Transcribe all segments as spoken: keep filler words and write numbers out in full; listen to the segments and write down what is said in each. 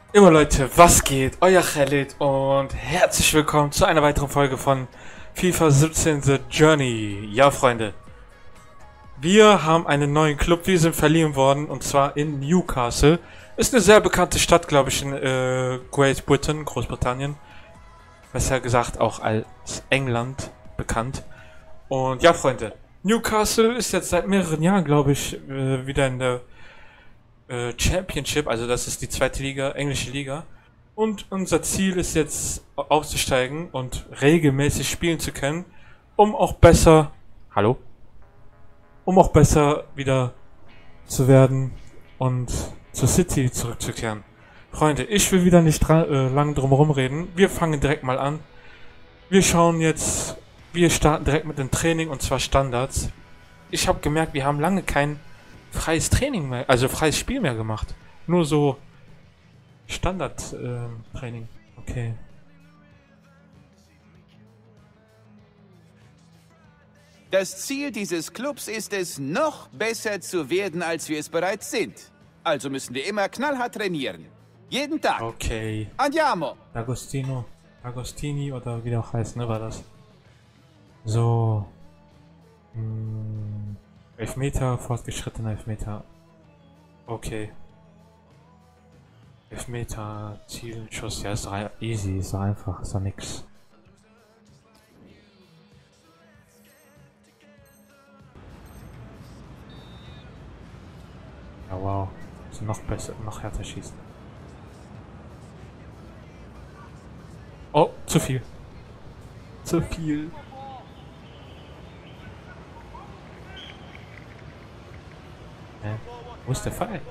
Immer Leute, was geht? Euer Khalid und herzlich willkommen zu einer weiteren Folge von FIFA siebzehn The Journey. Ja, Freunde, wir haben einen neuen Club, wir sind verliehen worden und zwar in Newcastle. Ist eine sehr bekannte Stadt, glaube ich, in äh, Great Britain, Großbritannien. Besser gesagt auch als England bekannt. Und ja, Freunde, Newcastle ist jetzt seit mehreren Jahren, glaube ich, äh, wieder in der äh, Championship, also das ist die zweite Liga, englische Liga. Und unser Ziel ist jetzt aufzusteigen und regelmäßig spielen zu können, um auch besser, hallo, um auch besser wieder zu werden und zur City zurückzukehren. Freunde, ich will wieder nicht dran, äh, lang drum herum reden. Wir fangen direkt mal an. Wir schauen jetzt, wir starten direkt mit dem Training und zwar Standards. Ich habe gemerkt, wir haben lange kein freies Training mehr, also freies Spiel mehr gemacht. Nur so Standard-Training. Äh, okay. Das Ziel dieses Clubs ist es, noch besser zu werden, als wir es bereits sind. Also müssen wir immer knallhart trainieren. Jeden Tag. Okay. Andiamo! Agostino. Agostini oder wie der auch heißt, ne, war das. So. Hm, Elfmeter, fortgeschrittener Elfmeter. Okay. Elfmeter, Ziel, Schuss, ja, ist doch easy, ist doch einfach, ist doch nix. Ja, wow. Ist noch besser, noch härter schießen. Oh, zu viel. Zu viel. Hä? Wo ist der Pfeil?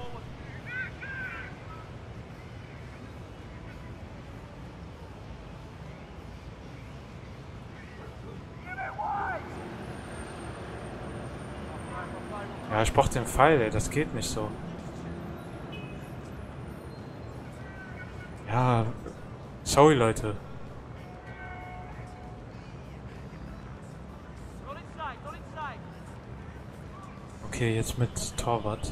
Ja, ich brauch den Pfeil, ey, das geht nicht so. Ja, sorry, Leute. Okay, jetzt mit Torwart.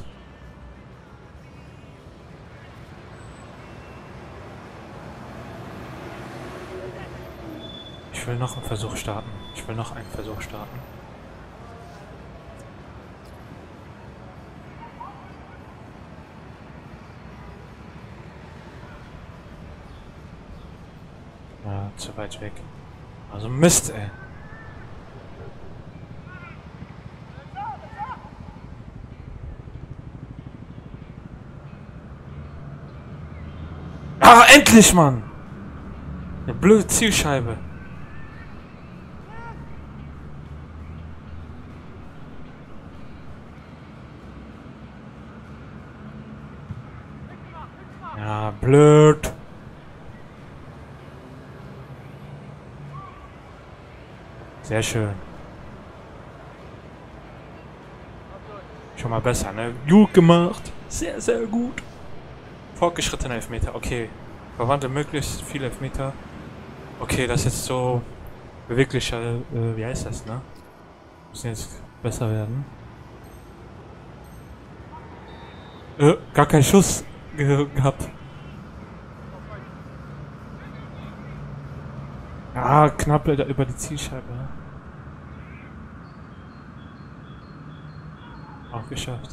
Ich will noch einen Versuch starten. Ich will noch einen Versuch starten. Ja, zu weit weg. Also Mist, ey. Ah, endlich, Mann! Eine blöde Zielscheibe. Ja, blöd. Sehr schön. Schon mal besser, ne? Gut gemacht. Sehr, sehr gut. Fortgeschrittener Elfmeter, okay. Verwandte möglichst viele Elfmeter. Okay, das ist jetzt so beweglicher, äh, wie heißt das, ne? Müssen jetzt besser werden. Äh, gar keinen Schuss ge gehabt. Ah, knapp über die Zielscheibe. Auch geschafft.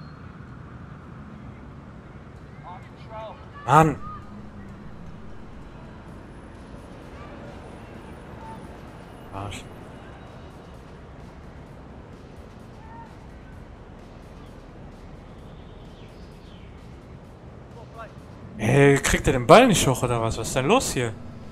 Mann! Arsch. Ey, kriegt er den Ball nicht hoch oder was? Was ist denn los hier?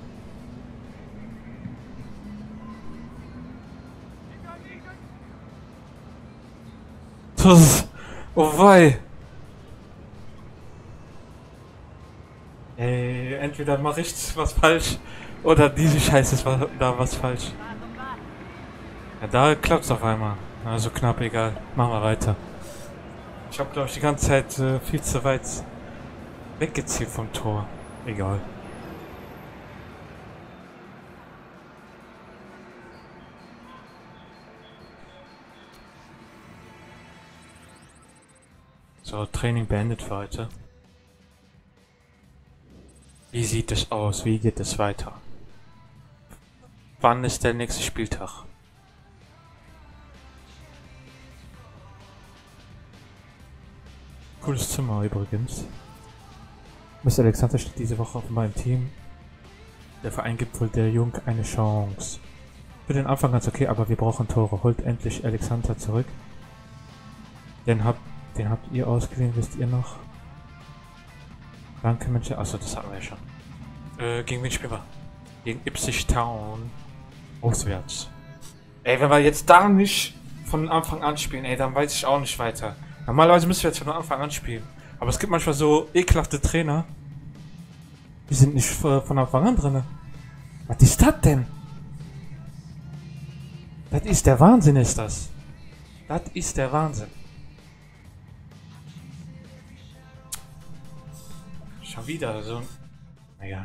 Das, oh wei. Ey, entweder mache ich was falsch oder diese Scheiße ist da was falsch. Ja, da klappt's auf einmal. Also knapp, egal. Machen wir weiter. Ich habe, glaube ich, die ganze Zeit äh, viel zu weit weggezielt vom Tor. Egal. So, Training beendet für heute. Wie sieht es aus? Wie geht es weiter? Wann ist der nächste Spieltag? Cooles Zimmer übrigens. Mister Alexander steht diese Woche auf meinem Team. Der Verein gibt wohl der Jung eine Chance. Für den Anfang ganz okay, aber wir brauchen Tore. Holt endlich Alexander zurück. Den habt, den habt ihr ausgeliehen, wisst ihr noch? Danke, Mensch. Achso, das hatten wir ja schon. Äh, gegen wen spielen wir? Gegen Ipswich Town. Auswärts. Ey, wenn wir jetzt da nicht von Anfang an spielen, ey, dann weiß ich auch nicht weiter. Normalerweise müssen wir jetzt von Anfang an spielen. Aber es gibt manchmal so ekelhafte Trainer. Die sind nicht von Anfang an drin. Was ist das denn? Das ist der Wahnsinn, ist das. Das ist der Wahnsinn. Schon wieder so ein... Naja.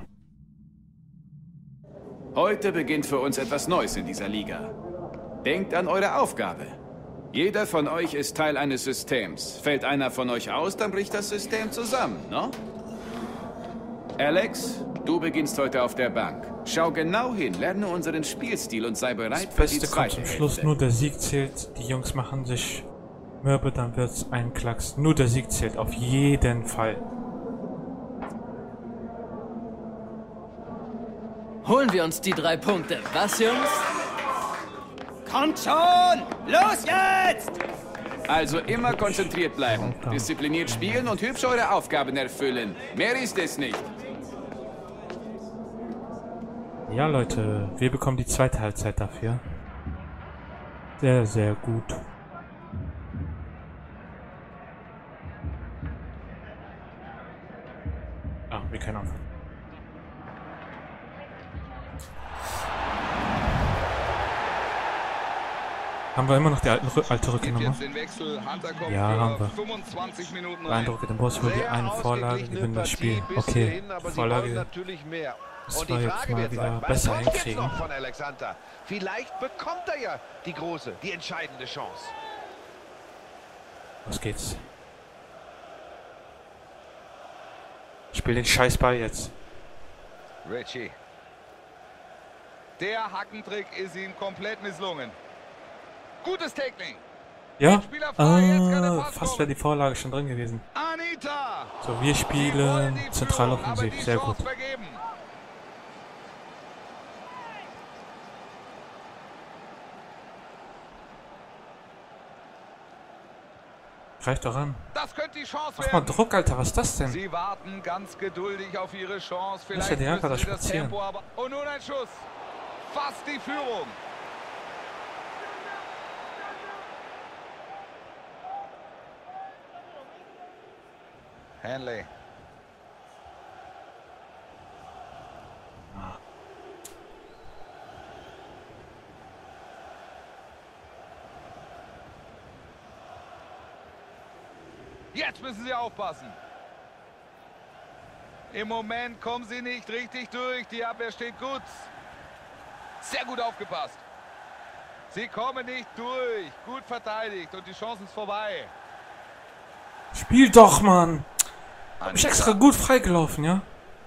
Heute beginnt für uns etwas Neues in dieser Liga. Denkt an eure Aufgabe. Jeder von euch ist Teil eines Systems. Fällt einer von euch aus, dann bricht das System zusammen, no? Alex, du beginnst heute auf der Bank. Schau genau hin, lerne unseren Spielstil und sei bereit für die Das Beste zweite kommt zum Schluss, Hälfte. nur der Sieg zählt. Die Jungs machen sich mürbe, dann wird's ein Klacks. Nur der Sieg zählt, auf jeden Fall. Holen wir uns die drei Punkte, was, Jungs? Kommt schon! Los jetzt! Also immer konzentriert bleiben, diszipliniert spielen und hübsch eure Aufgaben erfüllen. Mehr ist es nicht. Ja, Leute, wir bekommen die zweite Halbzeit dafür. Sehr, sehr gut. Ah, wir können anfangen. Haben wir immer noch die alte, alte Rückennummer? Ja, haben wir. Beeindrucke den Boss für die eine Vorlage, gewinnen das Spiel. Okay, Vorlage. Das wir jetzt mal wieder besser hinkriegen. Vielleicht bekommt er ja die große, die entscheidende Chance. Los geht's. Spiel den Scheißball jetzt. Richie. Der Hackentrick ist ihm komplett misslungen. Gutes Tackling. Ja, ah, fast wäre die Vorlage schon drin gewesen. Anita. So, wir spielen Zentraloffensiv, sehr gut. Vergeben. Greif doch ran. Das könnte die Chance Mach mal werden. Druck, Alter, was ist das denn? Sie warten ganz geduldig auf ihre Chance. Lass Vielleicht ja die Anker da müssen sie das spazieren. Tempo aber... Und nun ein Schuss. Fast die Führung. Hanley. Jetzt müssen sie aufpassen. Im Moment kommen sie nicht richtig durch. Die Abwehr steht gut. Sehr gut aufgepasst. Sie kommen nicht durch. Gut verteidigt und die Chance ist vorbei. Spiel doch, Mann! Hab ich extra gut freigelaufen, ja?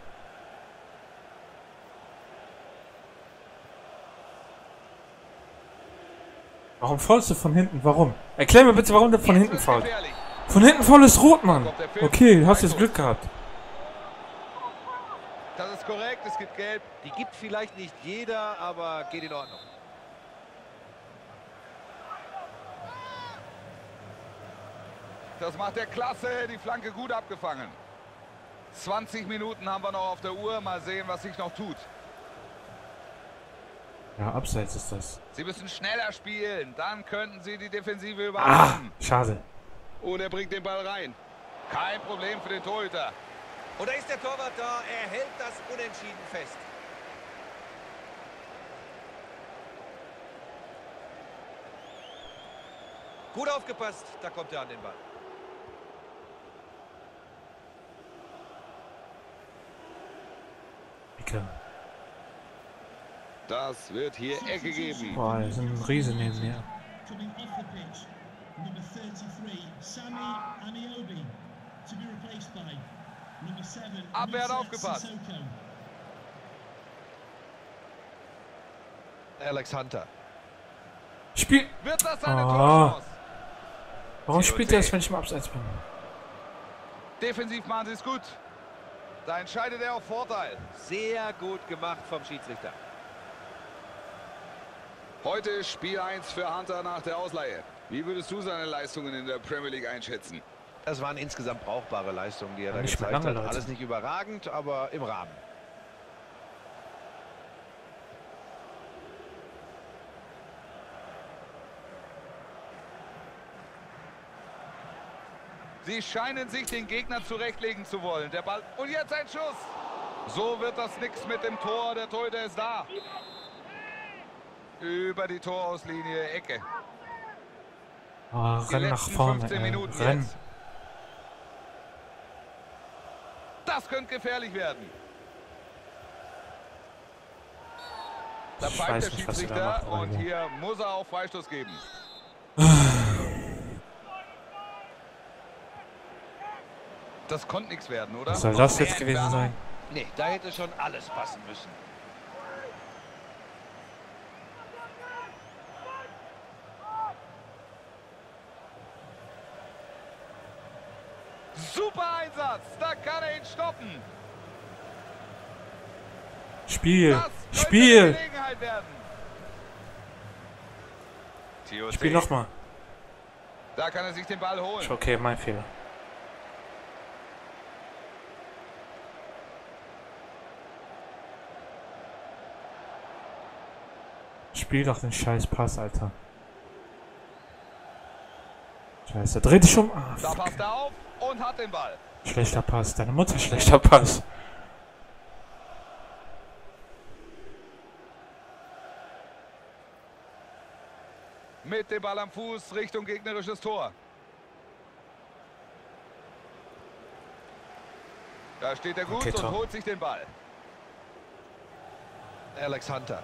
Warum faulst du von hinten? Warum? Erklär mir bitte, warum du von hinten faulst. Von hinten faul ist rot, Mann. Okay, hast jetzt Glück gehabt. Das ist korrekt, es gibt Gelb. Die gibt vielleicht nicht jeder, aber geht in Ordnung. Das macht er klasse, die Flanke gut abgefangen. zwanzig Minuten haben wir noch auf der Uhr. Mal sehen, was sich noch tut. Ja, abseits ist das. Sie müssen schneller spielen, dann könnten sie die Defensive Ah, überraschen. schade. Und er bringt den Ball rein. Kein Problem für den Torhüter. Und da ist der Torwart da, er hält das Unentschieden fest. Gut aufgepasst, da kommt er an den Ball. Ecke. Das wird hier Ecke geben. Boah, da sind ein Riese neben mir. Coming off the pitch, number thirty-three, Sammy Aniobi, to be replaced by Abwehr hat aufgepasst. Alex Hunter. Spiel. Wird das eine Oh. Torchance? Warum spielt er es, wenn ich im Abseits bin? Defensiv machen sie es gut. Da entscheidet er auf Vorteil. Sehr gut gemacht vom Schiedsrichter. Heute ist Spiel eins für Hunter nach der Ausleihe. Wie würdest du seine Leistungen in der Premier League einschätzen? Das waren insgesamt brauchbare Leistungen, die er da Nicht mehr gezeigt lange, hat. Leute. Alles nicht überragend, aber im Rahmen. Sie scheinen sich den Gegner zurechtlegen zu wollen. Der Ball und jetzt ein Schuss. So wird das nix mit dem Tor. Der Torhüter ist da. Über die Torauslinie, Ecke. Oh, Die renn nach letzten vorne, fünfzehn ey. Minuten Renn. jetzt. Das könnte gefährlich werden. Da Ich pfeift weiß der nicht, was er da Schiedsrichter macht, aber und ja. hier muss er auch Freistoß geben. Das konnte nichts werden, oder? Was soll das Noch jetzt mehr gewesen Entfernung? sein? Nee, da hätte schon alles passen müssen. Super Einsatz, da kann er ihn stoppen. Spiel. Das könnte Spiel. eine Gelegenheit werden. Theo Spiel T. nochmal. Da kann er sich den Ball holen. Okay, mein Fehler. Spiel doch den scheiß Pass, Alter. Scheiße, dreh dich um. Ah, Da fuck. passt er auf und hat den Ball. Schlechter Pass. Deine Mutter, schlechter Pass. Mit dem Ball am Fuß Richtung gegnerisches Tor. Da steht er gut Okay, und Tor. holt sich den Ball. Alex Hunter.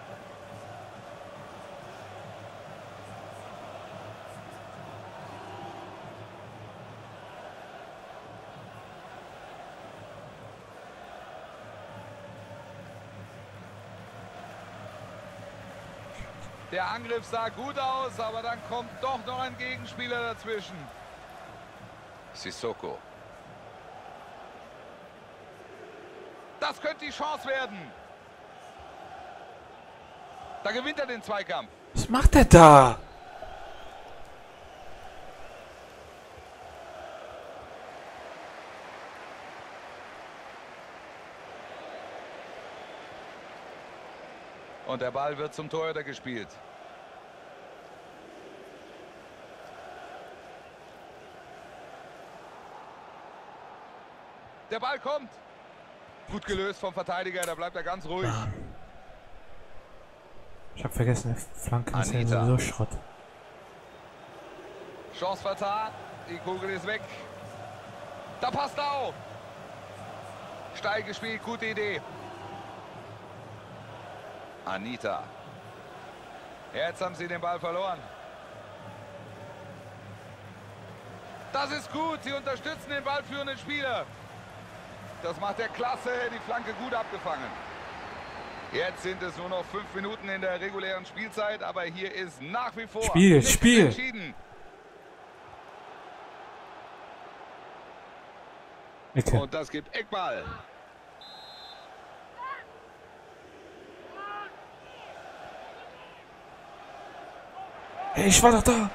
Der Angriff sah gut aus, aber dann kommt doch noch ein Gegenspieler dazwischen. Sissoko. Das könnte die Chance werden. Da gewinnt er den Zweikampf. Was macht der da? Und der Ball wird zum Torhüter gespielt. Der Ball kommt. Gut gelöst vom Verteidiger, da bleibt er ganz ruhig. Ich hab vergessen, der Flanken ist ja Anita. sowieso Schrott. Chance vertan, die Kugel ist weg. Da passt er auf. Steil gespielt, gute Idee. Anita. Jetzt haben sie den Ball verloren. Das ist gut, sie unterstützen den ballführenden Spieler. Das macht er klasse, die Flanke gut abgefangen. Jetzt sind es nur noch fünf Minuten in der regulären Spielzeit, aber hier ist nach wie vor Spiel, nichts Spiel. entschieden. Ecke. Und das gibt Eckball. Hey, ich war doch da.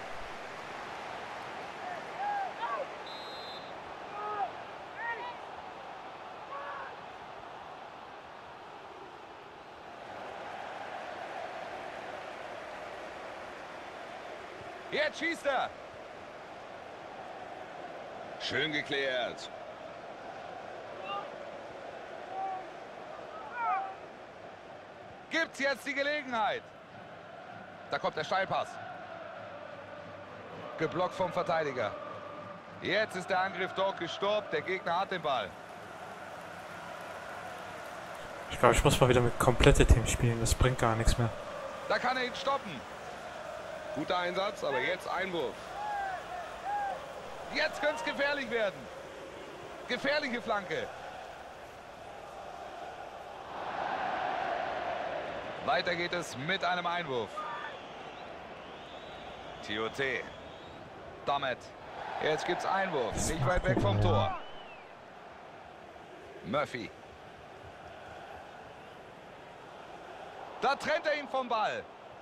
Jetzt schießt er. Schön geklärt. Gibt's jetzt die Gelegenheit. Da kommt der Steilpass. Geblockt vom Verteidiger. Jetzt ist der Angriff dort gestoppt. Der Gegner hat den Ball. Ich glaube, ich muss mal wieder mit komplette Team spielen. Das bringt gar nichts mehr. Da kann er ihn stoppen. Guter Einsatz, aber jetzt Einwurf. Jetzt könnte es gefährlich werden. Gefährliche Flanke. Weiter geht es mit einem Einwurf. Tioté. Damit. Jetzt gibt's Einwurf. Nicht weit weg vom Tor. Murphy. Da trennt er ihn vom Ball.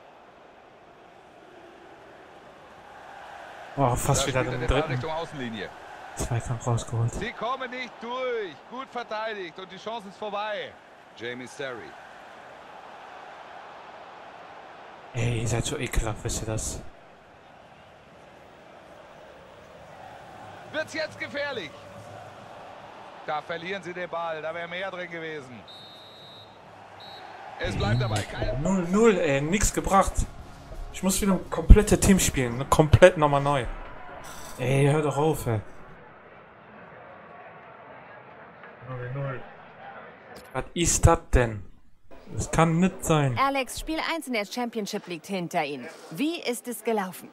Oh, fast Da wieder spielt er den den Ball dritten Richtung Außenlinie. Zweikampf rausgeholt. Sie kommen nicht durch. Gut verteidigt und die Chance ist vorbei. Jamie Sterry. Ey, ihr seid so ekelhaft, wisst ihr das? Wird's jetzt gefährlich? Da verlieren sie den Ball. Da wäre mehr drin gewesen. Es bleibt dabei. Keine null null, ey, nix gebracht. Ich muss wieder ein komplettes Team spielen. Ne? Komplett nochmal neu. Ey, hör doch auf, ey. null null. Was ist das denn? Das kann nicht sein. Alex, Spiel eins in der Championship liegt hinter Ihnen. Wie ist es gelaufen?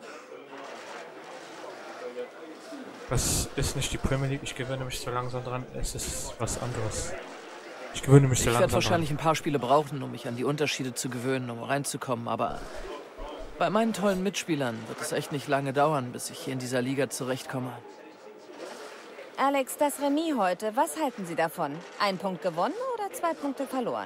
Das ist nicht die Premier League. Ich gewöhne mich so langsam dran. Es ist was anderes. Ich gewöhne mich so Ich langsam werde wahrscheinlich dran. ein paar Spiele brauchen, um mich an die Unterschiede zu gewöhnen, um reinzukommen, aber bei meinen tollen Mitspielern wird es echt nicht lange dauern, bis ich hier in dieser Liga zurechtkomme. Alex, das Remis heute, was halten Sie davon? Ein Punkt gewonnen oder zwei Punkte verloren?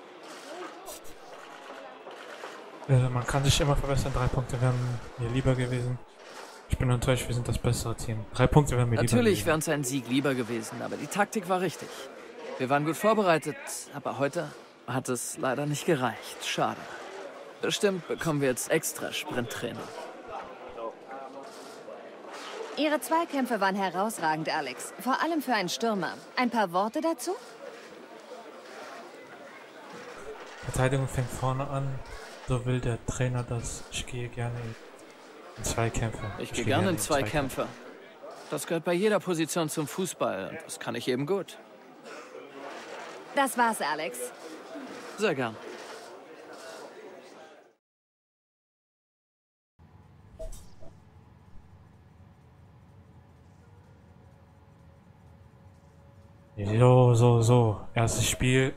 Äh, man kann sich immer verbessern. Drei Punkte wären mir lieber gewesen. Ich bin enttäuscht, wir sind das bessere Team. Drei Punkte wären mir lieber Natürlich gewesen. wäre uns ein Sieg lieber gewesen, aber die Taktik war richtig. Wir waren gut vorbereitet, aber heute hat es leider nicht gereicht. Schade. Bestimmt bekommen wir jetzt extra Sprinttraining. Ihre Zweikämpfe waren herausragend, Alex. Vor allem für einen Stürmer. Ein paar Worte dazu? Verteidigung fängt vorne an. So will der Trainer das. Ich gehe gerne in Zweikämpfe. Ich gehe gerne in Zweikämpfe. Das gehört bei jeder Position zum Fußball und das kann ich eben gut. Das war's, Alex. Sehr gern. So, so, so. Erstes Spiel.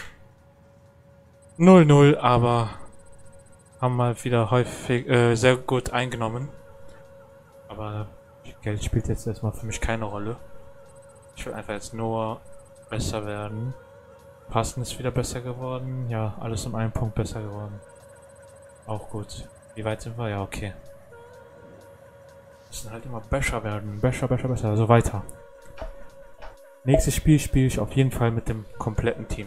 null null, aber haben mal wieder häufig äh, sehr gut eingenommen. Aber Geld spielt jetzt erstmal für mich keine Rolle. Ich will einfach jetzt nur besser werden. Passen ist wieder besser geworden. Ja, alles um einen Punkt besser geworden. Auch gut. Wie weit sind wir? Ja, okay. Müssen halt immer besser werden. Besser, besser, besser. Also weiter. Nächstes Spiel spiele ich auf jeden Fall mit dem kompletten Team.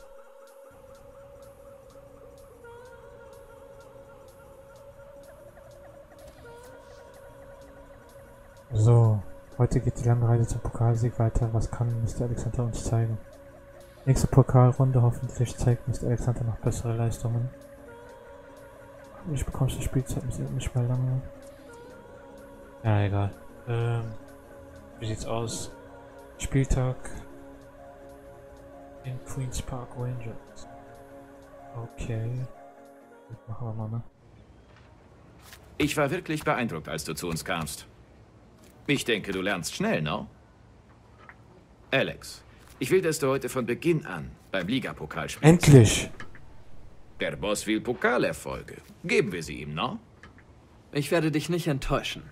So, heute geht die lange Reise zum Pokalsieg weiter. Was kann Mister Alexander uns zeigen? Nächste Pokalrunde, hoffentlich zeigt Mister Alexander noch bessere Leistungen. Ich bekommst die Spielzeit nicht mehr lange. Ja, egal. Ähm, wie sieht's aus? Spieltag in Queen's Park Rangers. Okay. Das machen wir mal, ne? Ich war wirklich beeindruckt, als du zu uns kamst. Ich denke, du lernst schnell, no? Alex, ich will, dass du heute von Beginn an beim Ligapokal spielst. Endlich! Der Boss will Pokalerfolge. Geben wir sie ihm, no? Ich werde dich nicht enttäuschen.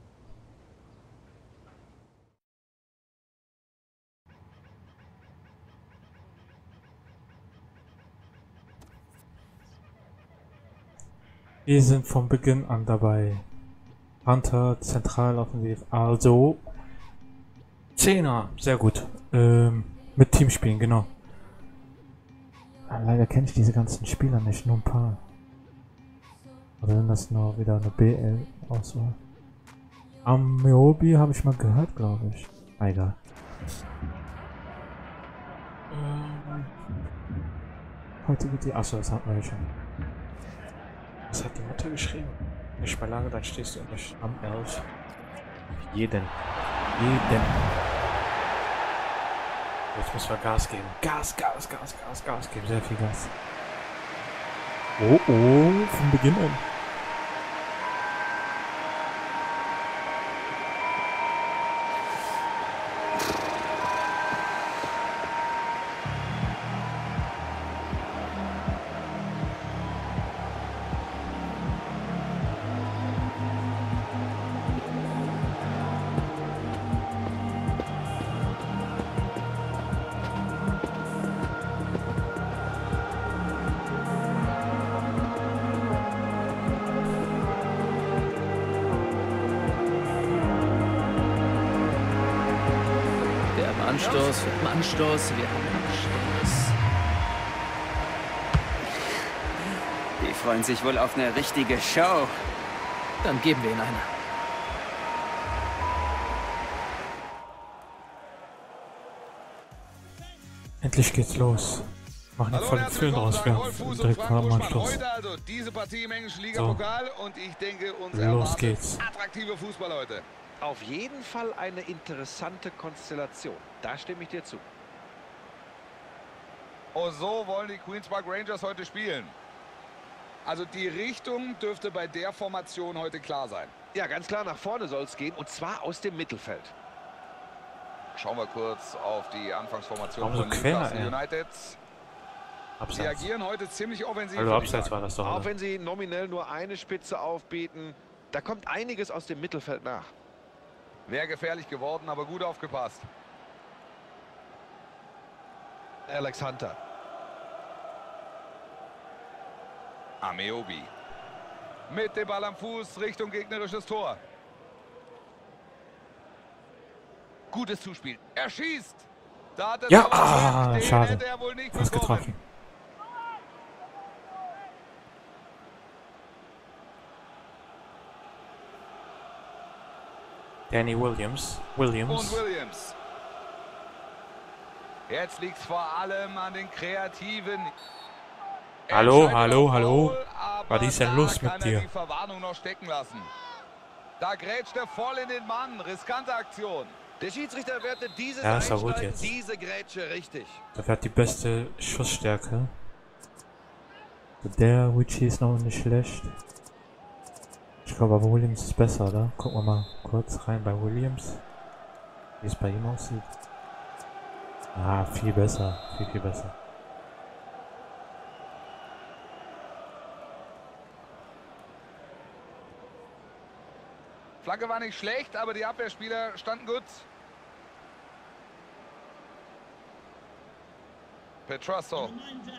Wir sind von Beginn an dabei. Hunter, Zentraloffensiv, also Zehner, sehr gut. Ähm, mit Teamspielen, genau. Leider kenne ich diese ganzen Spieler nicht, nur ein paar. Oder sind das nur wieder eine B L-Auswahl? Ameobi habe ich mal gehört, glaube ich. Ah, egal. Ähm, heute geht die... Achso, das hatten wir ja schon. Was hat die Mutter geschrieben? Nicht mehr lange, dann stehst du endlich am elf. Jeden. Jeden. Jetzt müssen wir Gas geben. Gas, Gas, Gas, Gas, Gas geben. Sehr viel Gas. Oh, oh, von Beginn an. Anstoß, wir haben Anstoß, wir haben Anstoß. Die freuen sich wohl auf eine richtige Show. Dann geben wir ihnen eine. Endlich geht's los. Machen einen vollen Film raus. Wir haben direkt vor dem Anschluss. Heute also diese Partie im englischen Ligapokal und ich denke, uns Los erwartet geht's. attraktive Fußball heute. Auf jeden Fall eine interessante Konstellation. Da stimme ich dir zu. Und so wollen die Queen's Park Rangers heute spielen. Also die Richtung dürfte bei der Formation heute klar sein. Ja, ganz klar, nach vorne soll es gehen. Und zwar aus dem Mittelfeld. Schauen wir kurz auf die Anfangsformation Warum so von quer, Newcastle ey? United. Sie Abseits. agieren heute ziemlich offensiv. Hallo, würde ich abseits sagen. war das doch, Auch oder? wenn sie nominell nur eine Spitze aufbieten, da kommt einiges aus dem Mittelfeld nach. Wäre gefährlich geworden, aber gut aufgepasst. Alex Hunter. Ameobi. Mit dem Ball am Fuß Richtung gegnerisches Tor. Gutes Zuspiel. Er schießt. Da hat er Ja, aber ah, den schade. hätte er wohl nicht Fast bekommen. getroffen. Danny Williams. Williams. Und Williams. Jetzt liegt es vor allem an den Kreativen. Hallo, Entscheidet hallo, auf hallo. Foul, aber Was ist denn da los kann mit er dir? die Verwarnung noch stecken lassen. Da grätscht er voll in den Mann. Riskante Aktion. Der Schiedsrichter wertet dieses Ja, ist doch gut Einsteigen, jetzt. diese Grätsche richtig. Der hat die beste Schussstärke. Der Witchy ist noch nicht schlecht. Ich glaube aber Williams ist besser, oder? Gucken wir mal kurz rein bei Williams. Wie es bei ihm aussieht. Ah, viel besser. Viel, viel besser. Flanke war nicht schlecht, aber die Abwehrspieler standen gut. Petrasso.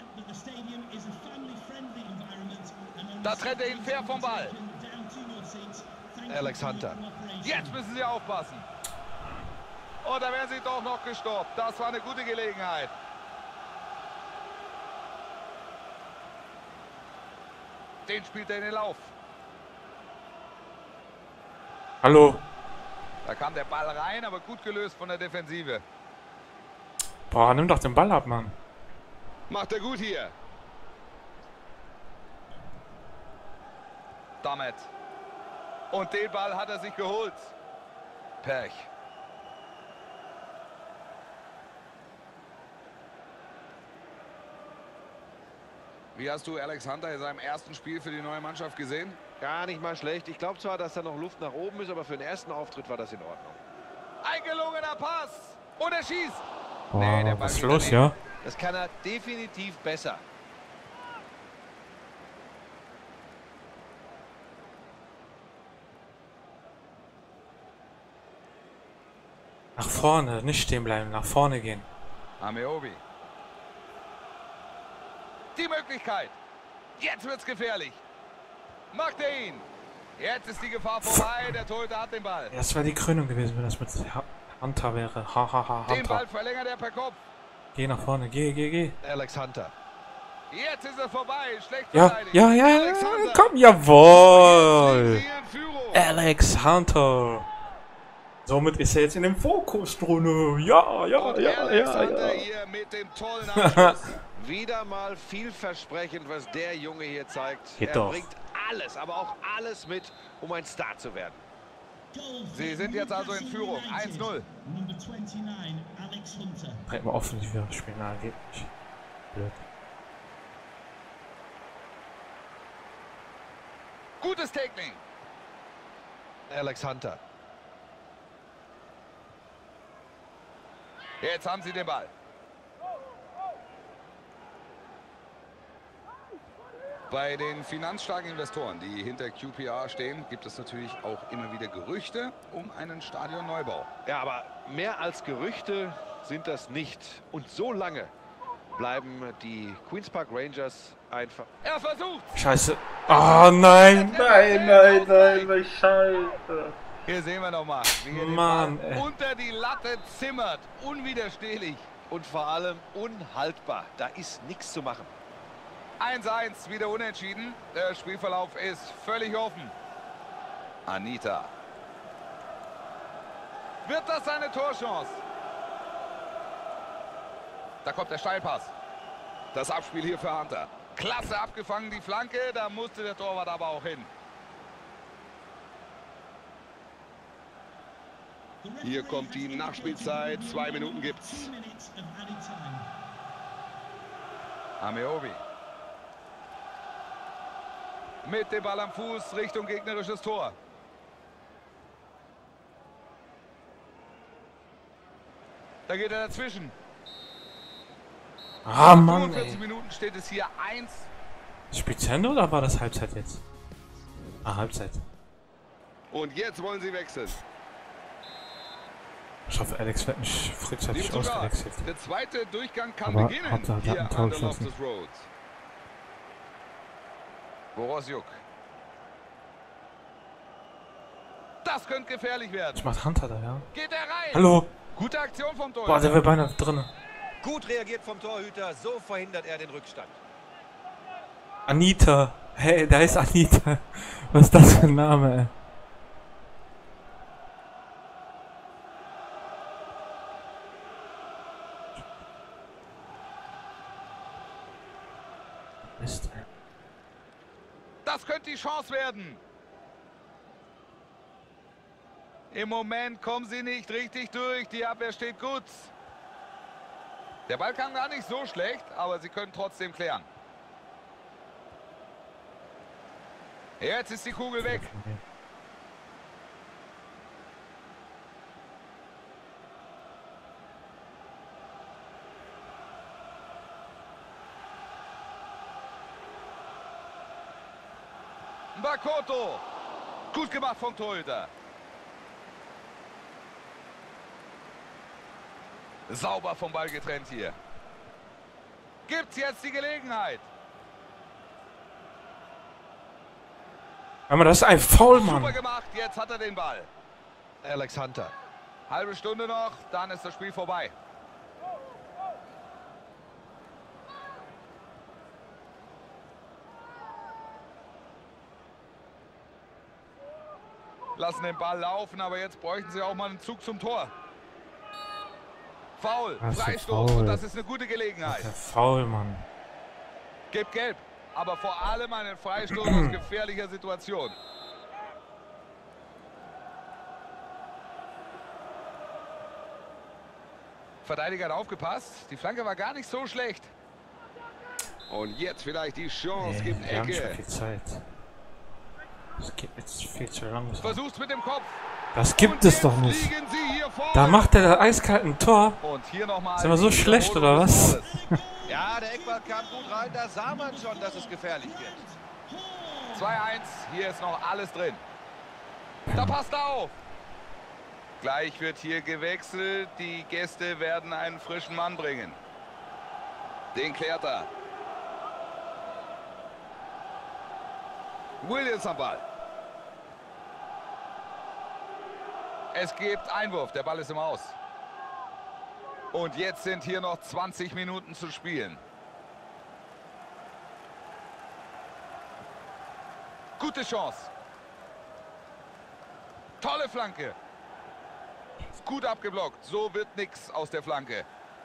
Da trennt er ihn fair vom Ball. Alex Hunter. Jetzt müssen sie aufpassen. Und da werden sie doch noch gestoppt. Das war eine gute Gelegenheit. Den spielt er in den Lauf. Hallo. Da kam der Ball rein, aber gut gelöst von der Defensive. Boah, nimm doch den Ball ab, Mann. Macht er gut hier. Damit. Und den Ball hat er sich geholt. Pech. Wie hast du Alex Hunter in seinem ersten Spiel für die neue Mannschaft gesehen? Gar nicht mal schlecht. Ich glaube zwar, dass da noch Luft nach oben ist, aber für den ersten Auftritt war das in Ordnung. Ein gelungener Pass. Und er schießt. Boah, Nee, der Ball was ist geht los, daneben. ja? Das kann er definitiv besser. Nach vorne, nicht stehen bleiben, nach vorne gehen. Ameobi. Die Möglichkeit. Jetzt wird's gefährlich. Macht er ihn. Jetzt ist die Gefahr vorbei. Der Torhüter hat den Ball. Das wäre die Krönung gewesen, wenn das mit Ha- Hunter wäre. Ha, ha, ha, Den Ball Hunter. verlängert er per Kopf. Geh nach vorne, geh, geh, geh. Alex Hunter. Jetzt ist er vorbei. Schlecht Ja, verteidigt. ja, ja, Alex ja, Hunter. komm, jawohl. Jetzt liegen sie in Führung. Alex Hunter. Somit ist er jetzt in dem Fokus drin. Ja, ja, Und ja, Alex ja, Hunter ja. hier mit dem tollen Abschluss. Wieder mal vielversprechend, was der Junge hier zeigt. Geht er doch. bringt alles, aber auch alles mit, um ein Star zu werden. Sie sind jetzt also in Führung. eins null. Direkt mal offensiv spielen, na, geht nicht. Blöd. Gutes Tackling. Alex Hunter. Jetzt haben sie den Ball. Bei den finanzstarken Investoren, die hinter Q P R stehen, gibt es natürlich auch immer wieder Gerüchte um einen Stadionneubau. Ja, aber mehr als Gerüchte sind das nicht. Und so lange bleiben die Queen's Park Rangers einfach... Er versucht. Scheiße. Oh nein, nein, nein, nein, nein, Scheiße. Hier sehen wir nochmal, wie er den Mann, Ball ey. unter die Latte zimmert. Unwiderstehlich. Und vor allem unhaltbar. Da ist nichts zu machen. eins eins, wieder unentschieden. Der Spielverlauf ist völlig offen. Anita. Wird das eine Torchance? Da kommt der Steilpass. Das Abspiel hier für Hunter. Klasse abgefangen, die Flanke. Da musste der Torwart aber auch hin. Hier kommt die Nachspielzeit. Zwei Minuten gibt's. Ameobi. Mit dem Ball am Fuß Richtung gegnerisches Tor. Da geht er dazwischen. Ah, Nach Mann, fünfundvierzig ey. Minuten steht es hier eins. Spielt zu Ende oder war das Halbzeit jetzt? Ah, Halbzeit. Und jetzt wollen sie wechseln. Ich hoffe, Alex wird nicht Liebe frühzeitig Zuschauer, ausgewechselt. der zweite Durchgang kann Aber beginnen Hauptsache, der hier hat ein Tor an der geschossen. Loftus Road. Borosjuk. Das könnte gefährlich werden. Was macht Hunter da, ja? Geht er rein? Hallo? Gute Aktion vom Tor. Boah, der wäre beinahe drin. Gut reagiert vom Torhüter, so verhindert er den Rückstand. Anita. Hey, da ist Anita. Was ist das für ein Name, ey? Mist, ey. Das könnte die Chance werden. Im Moment kommen sie nicht richtig durch. Die Abwehr steht gut. Der Ball kam gar nicht so schlecht, aber sie können trotzdem klären. Jetzt ist die Kugel weg. Bakoto. Gut gemacht vom Torhüter. Sauber vom Ball getrennt hier. Gibt's jetzt die Gelegenheit? Aber das ist ein Foul, Super Mann. gemacht, jetzt hat er den Ball. Alex Hunter. Halbe Stunde noch, dann ist das Spiel vorbei. Lassen den Ball laufen, aber jetzt bräuchten sie auch mal einen Zug zum Tor. Foul, Was für Freistoß Foul. und das ist eine gute Gelegenheit. Der Foul, Mann. Gibt gelb, aber vor allem einen Freistoß aus gefährlicher Situation. Verteidiger hat aufgepasst, die Flanke war gar nicht so schlecht. Und jetzt vielleicht die Chance. Nee, Gibt wir haben nicht mehr Ecke. viel Zeit. Das geht jetzt viel zu langsam. Versucht's mit dem Kopf. Das gibt Und es jetzt doch nicht. liegen sie hier vorne. Da macht der da eiskalt ein Tor. Und hier noch mal Sind wir so die schlecht, Wiederholung oder des was? Tores. Ja, der Eckball kam gut rein, da sah man schon, dass es gefährlich wird. zwei eins, hier ist noch alles drin. Da passt er auf. Gleich wird hier gewechselt. Die Gäste werden einen frischen Mann bringen. Den klärt er. Williams am Ball. Es gibt Einwurf. Der Ball ist im Aus. Und jetzt sind hier noch zwanzig Minuten zu spielen. Gute Chance. Tolle Flanke. Gut abgeblockt. So wird nichts aus der Flanke.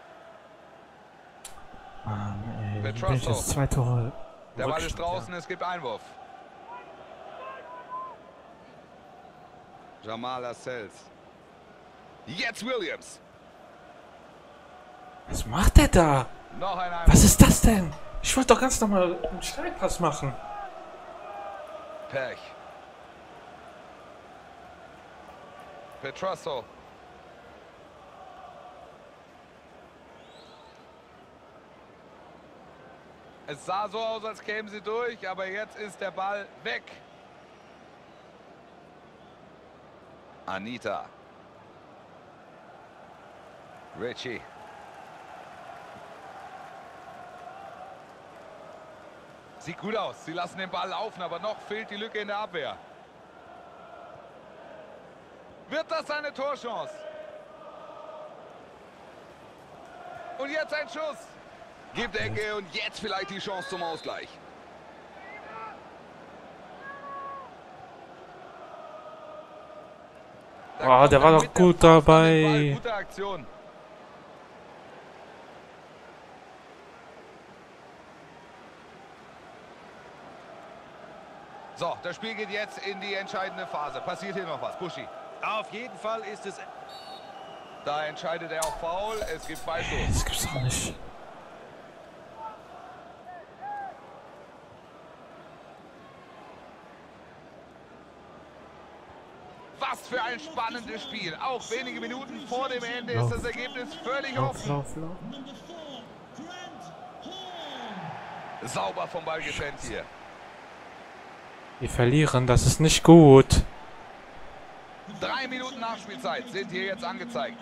Mann, ey. Bin ich Petrosov. jetzt zwei Tore. Der Ball ist Rückstand, draußen. Es gibt Einwurf. Jamal Lascelles. Jetzt Williams. Ja. Was macht der da? Noch ein Einwurf. Was ist das denn? Ich wollte doch ganz normal einen Steilpass machen. Pech. Petrosov. Es sah so aus, als kämen sie durch, aber jetzt ist der Ball weg. Anita. Richie. Sieht gut aus. Sie lassen den Ball laufen, aber noch fehlt die Lücke in der Abwehr. Wird das seine Torchance? Und jetzt ein Schuss. Gibt Ecke und jetzt vielleicht die Chance zum Ausgleich. Oh, der war doch gut dabei. Gute Aktion. So, das Spiel geht jetzt in die entscheidende Phase. Passiert hier noch was? Buschi. Auf jeden Fall ist es... Da entscheidet er auch Foul. Es gibt Freistoß. Das gibt's doch nicht. Was für ein spannendes Spiel. Auch wenige Minuten vor dem Ende Lauf. ist das Ergebnis völlig Lauf, offen. lauf, lauf. Sauber vom Ball getrennt hier. Wir verlieren, das ist nicht gut. Drei Minuten Nachspielzeit sind hier jetzt angezeigt.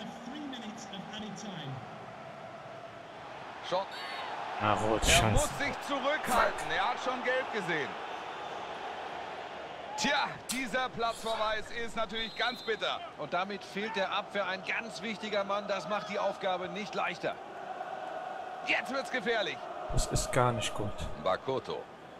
Schon. Na, rot, Er scheiße. muss sich zurückhalten. Er hat schon gelb gesehen. Tja, dieser Platzverweis ist natürlich ganz bitter. Und damit fehlt der Abwehr ein ganz wichtiger Mann. Das macht die Aufgabe nicht leichter. Jetzt wird's gefährlich. Das ist gar nicht gut. Bakoto.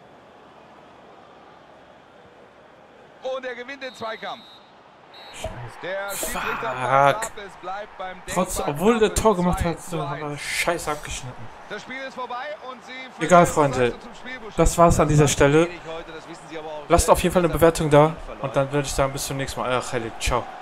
Und er gewinnt den Zweikampf. Der Schiedsrichter pfeift ab, es bleibt beim Trotz, denkbar obwohl der knappen Tor gemacht hat, zwei zu haben wir eins. scheiße abgeschnitten. Das Spiel ist vorbei und Sie führen Egal, das Freunde. Ganze zum Spielbeschluss. Das war's an dieser Stelle. Heute, das wissen Sie aber auch Lasst auf jeden Fall eine selbst. Bewertung da. Und dann würde ich sagen, bis zum nächsten Mal. Euer Khalid. Ciao.